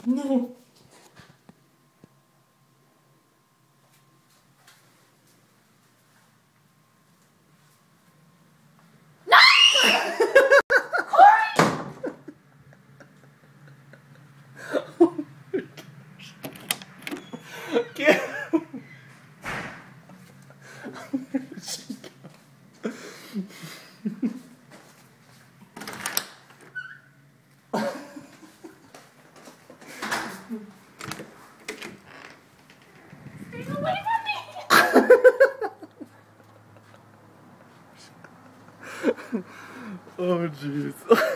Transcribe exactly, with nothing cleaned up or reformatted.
No. Get Stay away from me! Oh jeez.